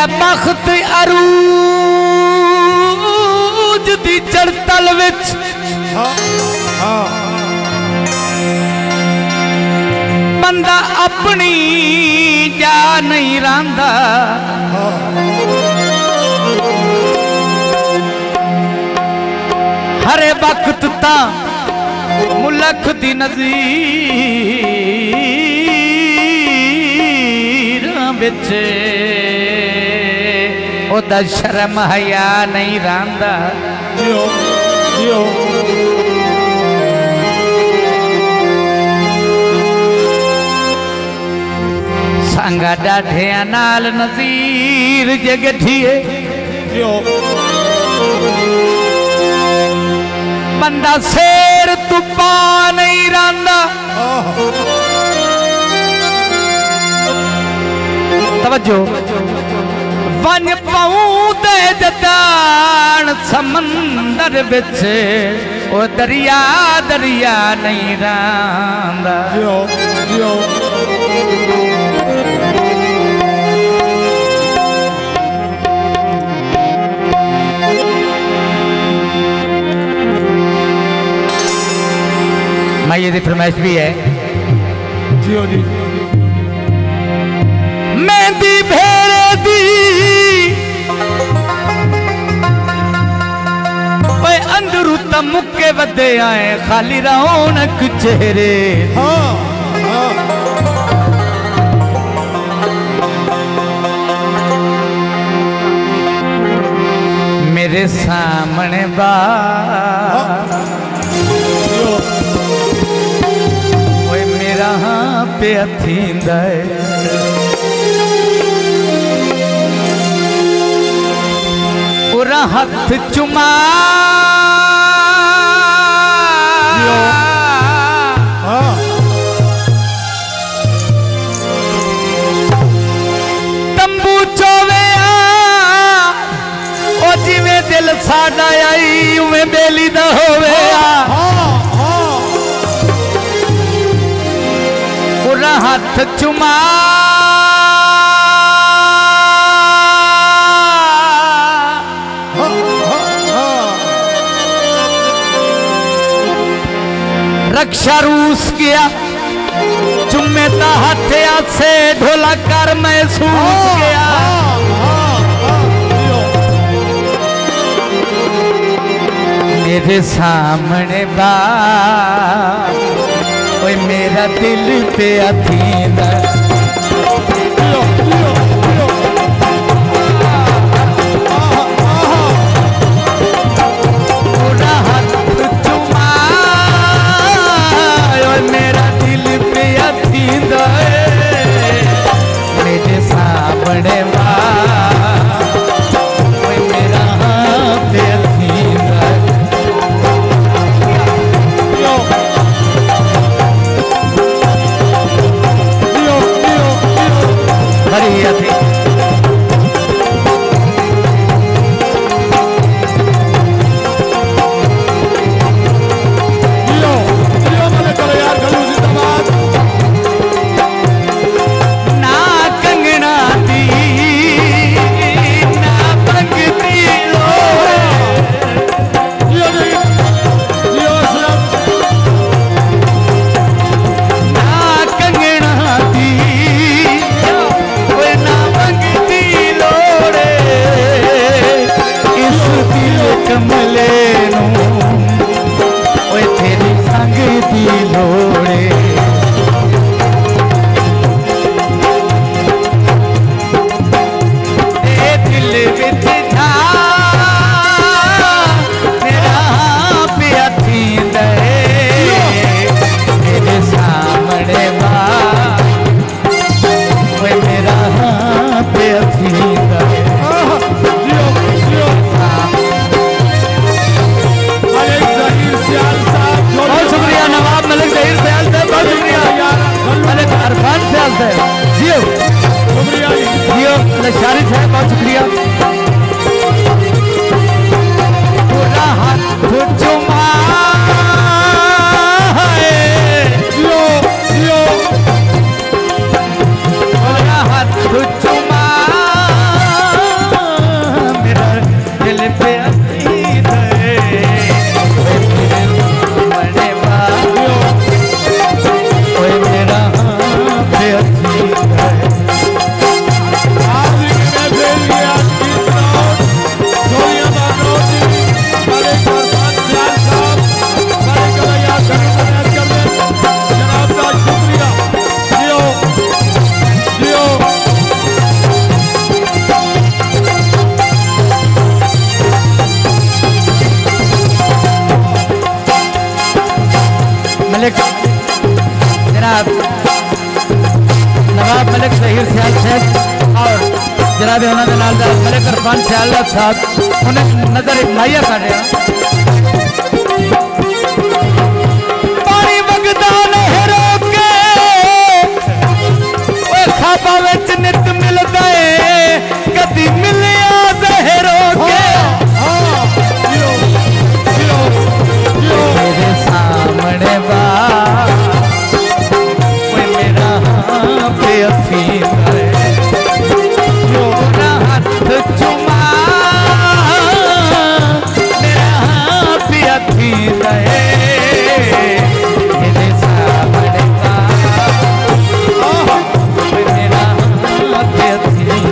बख्त अरूज दी चढ़तल विच बंदा अपनी जा नहीं रंदा हरे वक्त ता मुल्क दी नज़ीर विच ओदा शर्म हया नहीं रंदा संगा डाढ़िया नाल नज़ीर जगठिए बंदा शेर तुपा नहीं रंदा तवज्जो वन पौंदे जदान समंदर बिच ओ दरिया दरिया नहीं रंदा ये फरमाइश भी है जियो जी मेहंदी भेरे दी ओए अंदरू तमुके वदे आए खाली रौनक चेहरे मेरे सामने बा पे अथींदा उरा हथ चुमा तंबू चोवे ओ जिवें दिल साडा आई उवें बेली दा होवे हाथ चुमा रक्षा रूस किया चुम्मे ता हाथ से ढोला कर महसूस किया मेरे सामने बा ओए मेरा दिल पे अथींदा पूरा हाथ चुमा ओए मेरा दिल पे अथींदा मेरे सामने बा ओए मेरा हाथ पे अथींदा जहीर सियाल साहब और जनाब उन्होंने नालदार मलिक इरफान सियाल साहब उन्हें नजर एक माइया कर रहा पानी वगदा लहरों के खाबा विच नित मिलदा है कदी मिलिया जहरों के मेरे सामने बा मेरा पे अफीम हाथ चुमा मेरा पे अफीम मेरे सामने बा मेरा पे अफीम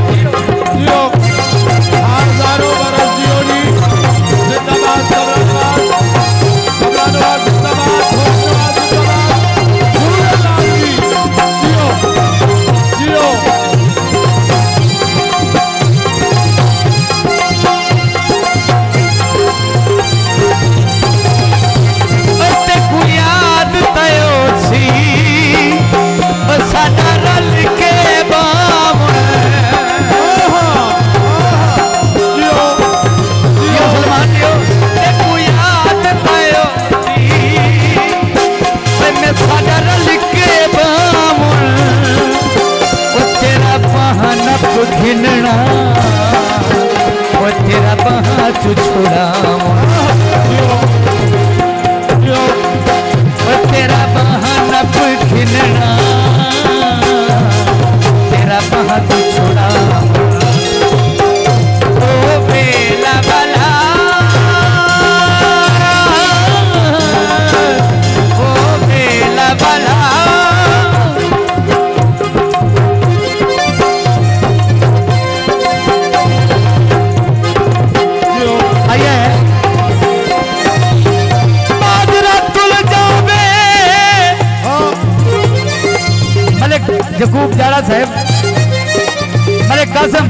हजारों बरस जियोनी जिंदाबाद जिंदाबाद घिनना वो तेरा बात छुड़ाऊं वो तेरा बहानब घिनना तेरा बात छुड़ाऊं ओ बेला वाला ओ बेला वाला यकूब जाड़ा साहब मलिक कासम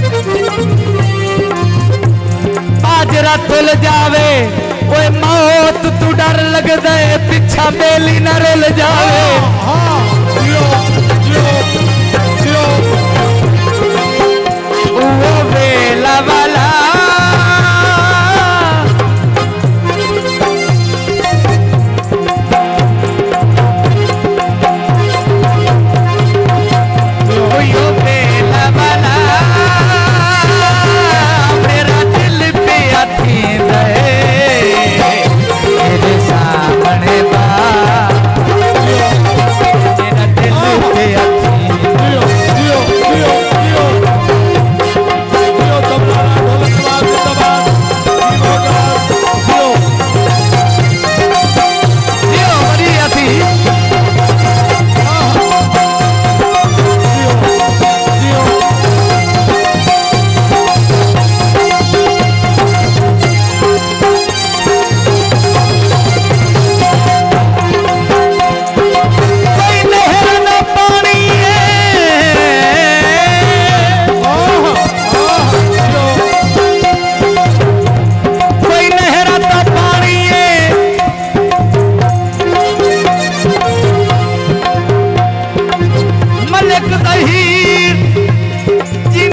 आजरा तुल जावे ओए मौत तू डर लगदा है पिछा बेली न रुल जावे वो बेला वाला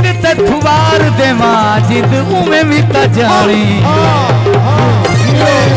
जिद उमें भी जानी